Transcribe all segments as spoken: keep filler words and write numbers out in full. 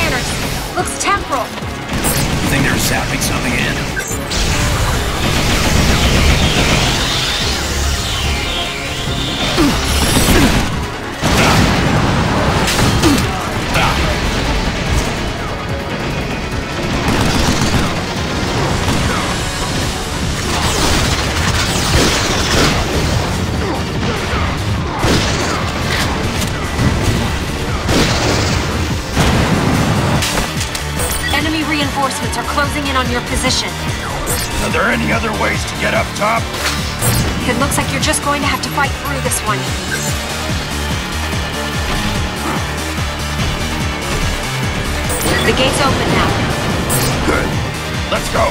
scanners. Looks temporal. Think they're zapping something in? Reinforcements are closing in on your position. Are there any other ways to get up top? It looks like you're just going to have to fight through this one. The gate's open now. Good. Let's go.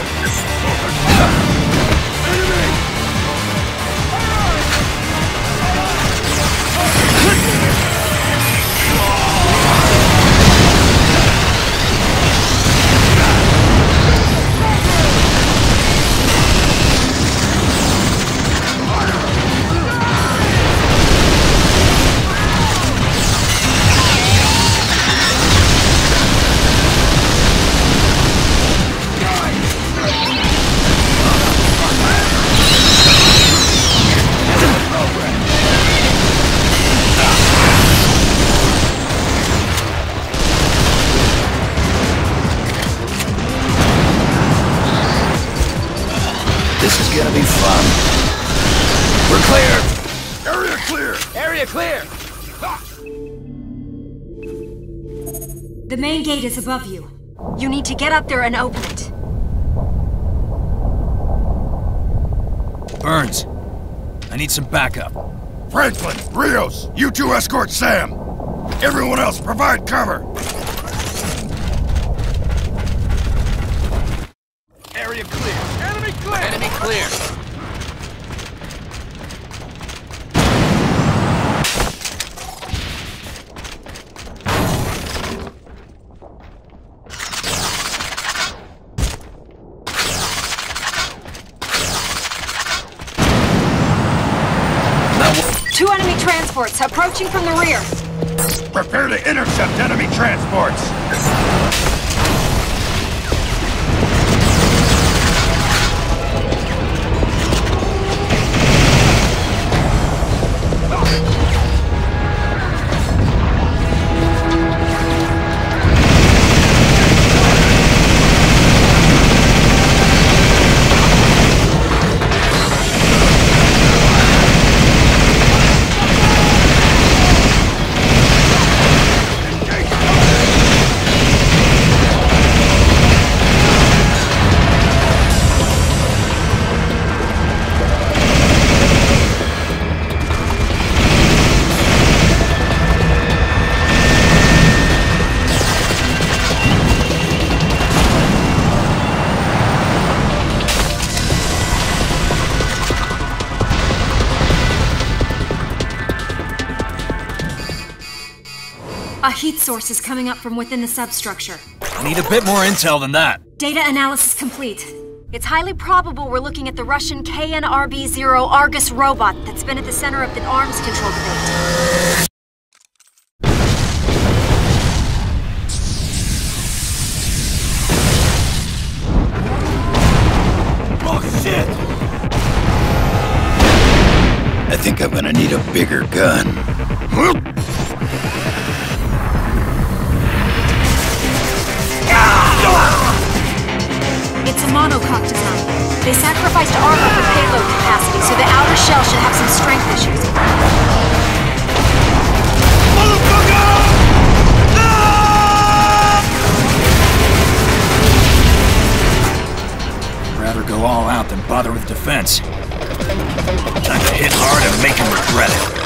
This is gonna be fun. We're clear! Area clear! Area clear! The main gate is above you. You need to get up there and open it. Burns, I need some backup. Franklin, Rios, you two escort Sam. Everyone else, provide cover. Area clear. Enemy clear! Enemy clear! Two enemy transports approaching from the rear. Prepare to intercept enemy transports. A heat source is coming up from within the substructure. I need a bit more intel than that. Data analysis complete. It's highly probable we're looking at the Russian K N R B zero Argus robot that's been at the center of the arms control debate. Oh, shit! I think I'm gonna need a bigger gun. It's a monocoque design. They sacrificed armor for payload capacity, so the outer shell should have some strength issues. Motherfucker! No! Rather go all out than bother with defense. Time to hit hard and make him regret it.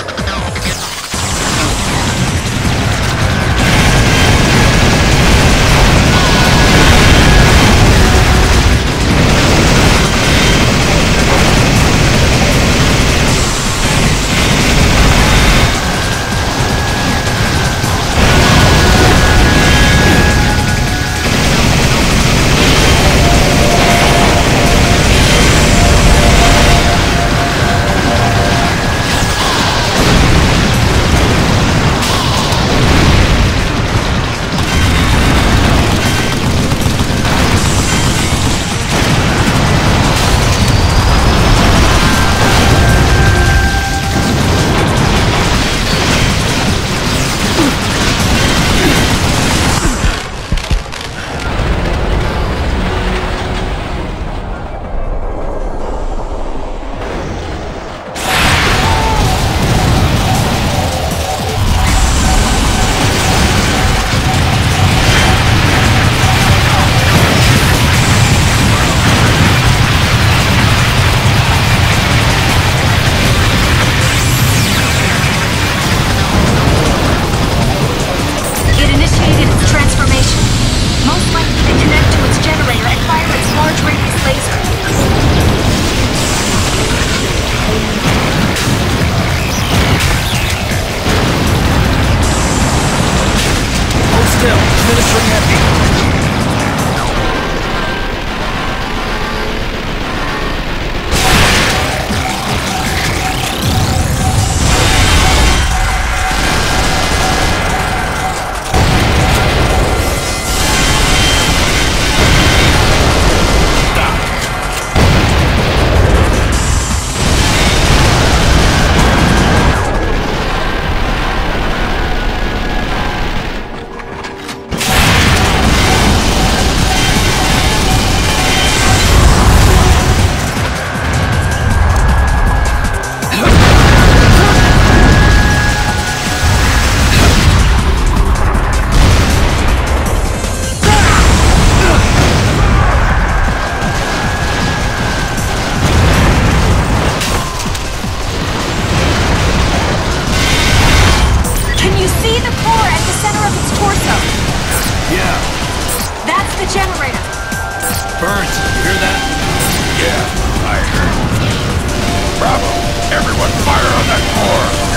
the generator! Burns, you hear that? Yeah, I heard. Bravo! Everyone fire on that core!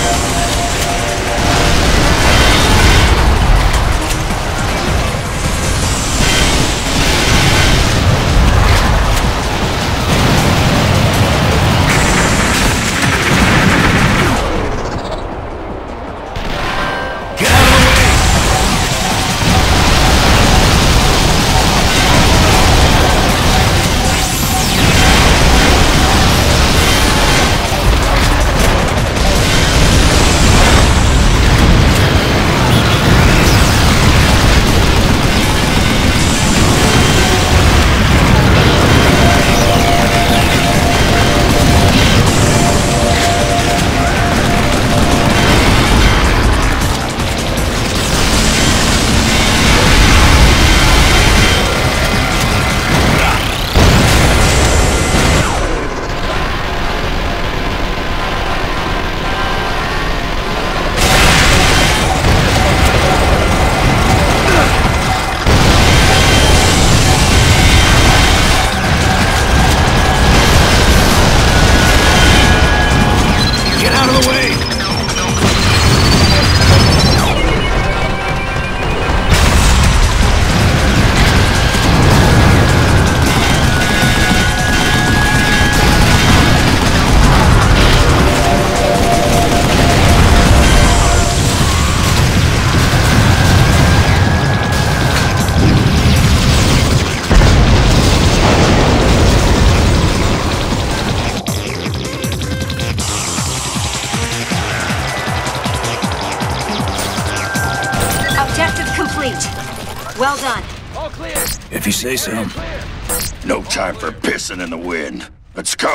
Well done. All clear. If you say so. No time for pissing in the wind. Let's go.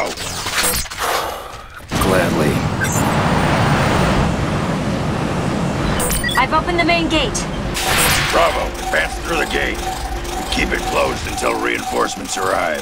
Gladly. I've opened the main gate. Bravo, advance through the gate. Keep it closed until reinforcements arrive.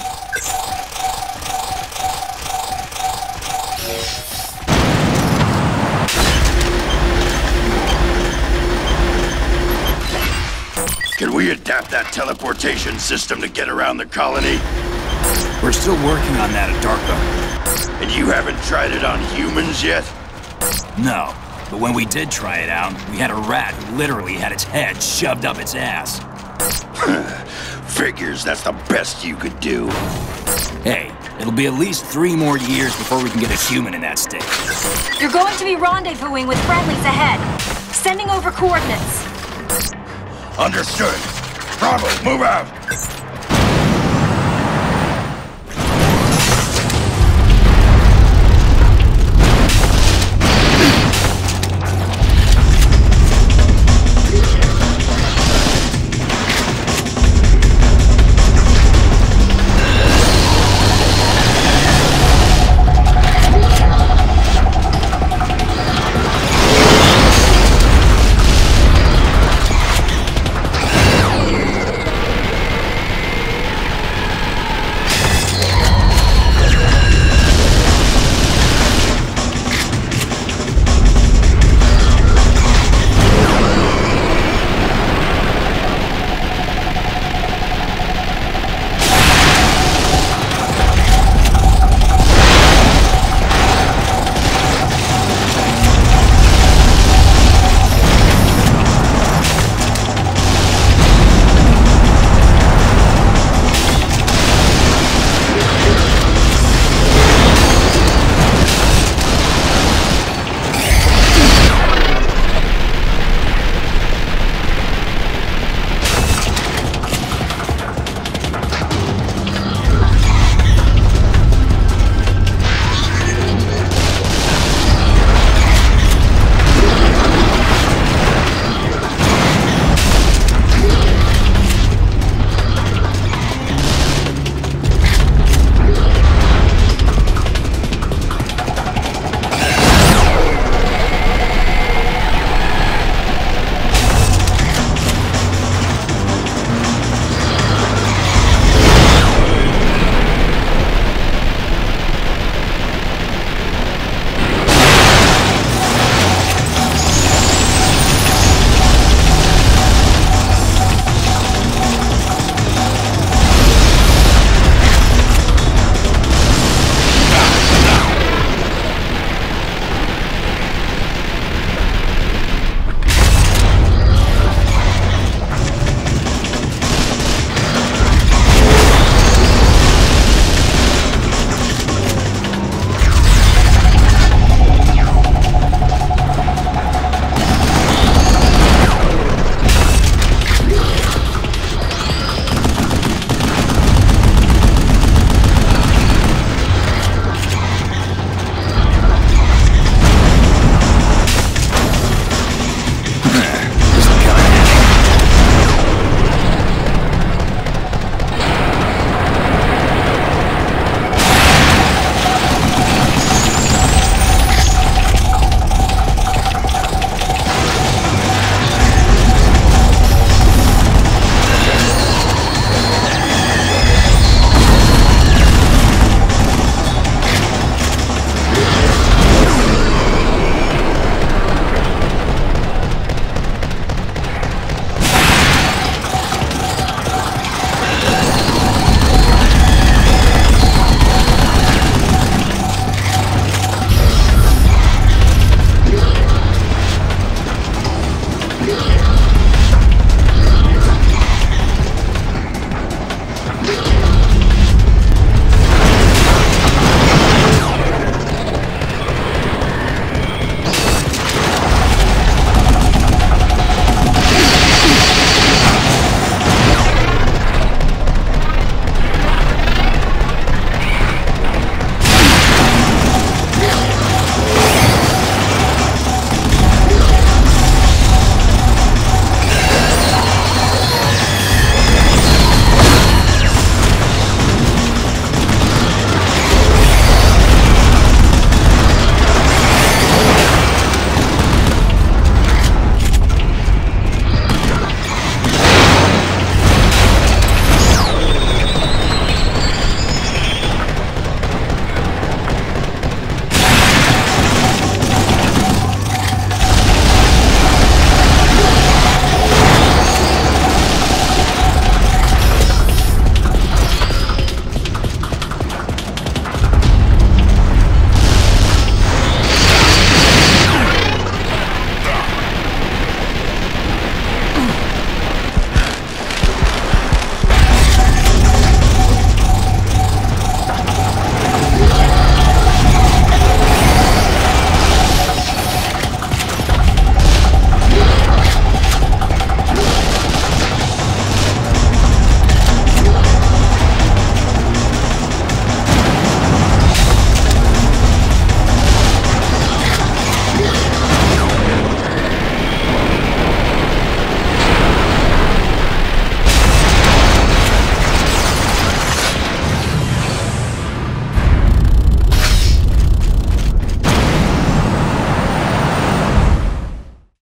Can we adapt that teleportation system to get around the colony? We're still working on that at Darko. And you haven't tried it on humans yet? No, but when we did try it out, we had a rat who literally had its head shoved up its ass. Figures that's the best you could do. Hey, it'll be at least three more years before we can get a human in that state. You're going to be rendezvousing with friendlies ahead. Sending over coordinates. Understood. Bravo, move out!